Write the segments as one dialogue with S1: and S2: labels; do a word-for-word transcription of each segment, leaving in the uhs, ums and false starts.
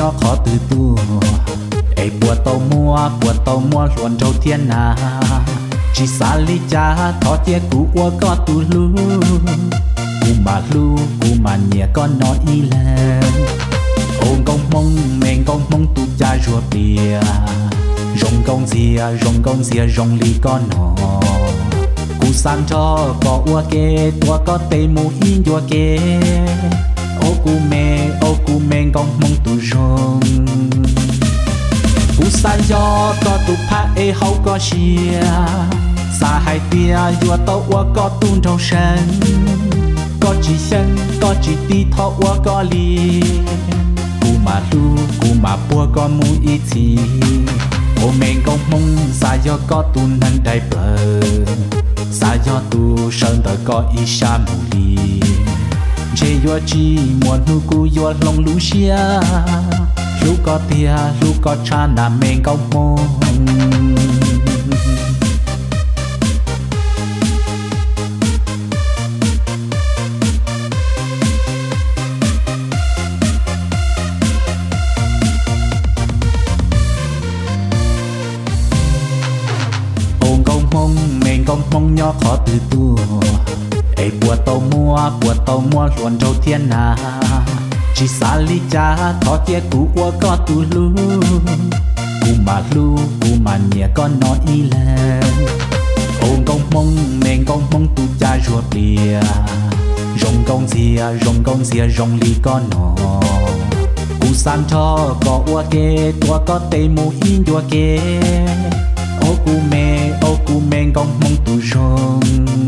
S1: nhỏ khó từ tu ấy bùa tàu mua bùa tàu mua luồn trâu thiên na chỉ xa lý cha thọ tia cú ua có tu lu cú mà lu cú mà nhẹ con nói y lên ôm công mông mình công mông tu cha ruột bìa rong công zia rong công zia rong lý con nó cú san cho có ua kê tua có tê mu in tua kê ô cú mê ô cú mê công mông tu rong cú san cho có tu pa e hậu có chia xa hai tia vua tàu ua có tuôn trong sân có chỉ sân có chỉ đi thọ ua có li cú mà lu cú mà bua có mu ít gì ô mình công mông xa do có tuôn năng đại bờ xa do tu sơn tờ có ít xa mù li chế vua chi muốn nu cú vua lòng lú xia lu có tia lu có cha nam mình công mông mong mình công mong nhỏ khó từ tu ấy bùa tàu mua bùa tàu mua luồn trâu thiên na chỉ xa lý cha thọ tia cú ua có tu lu cú mà lu cú mà nhẹ con nói y lên ôm công mong mình công mong tu cha ruột bìa rong công zia rong công zia rong lý con nó cú san cho có ua kê tua có tê mu in tua kê ô cú mê ô cú mê công mong tu rong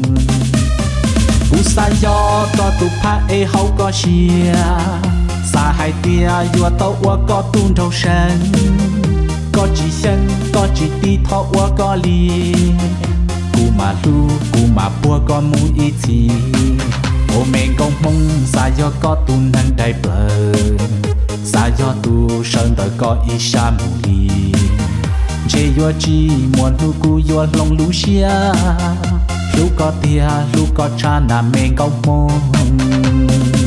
S1: cú san gió có tu pa e hậu có chia xa hai tia vua tàu ua có tuôn trong sân có chỉ sân có chỉ đi thọ ua có li cú mà lu cú mà bua có mu ít gì ô mê công mong xa gió có tuôn năng đại bờ xa gió tu sơn tờ có ít xa mù li chế vua chi muốn nu cú vua lòng lú xia lu có tia lu có cha nam mình công mông